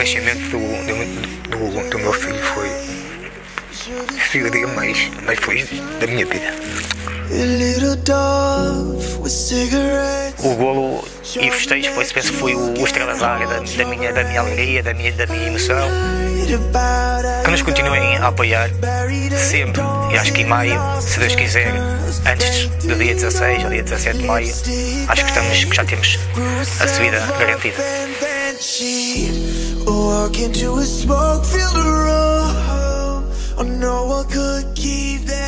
nascimento do meu filho foi o dia mais feliz da minha vida. O golo e festejo foi o extravasar da minha alegria, da minha emoção. Que nos continuem a apoiar sempre, e acho que em maio, se Deus quiser, antes do dia 16 ou dia 17 de maio, acho que já temos a subida garantida. Walk into a smoke-filled room. Oh, no one could keep that.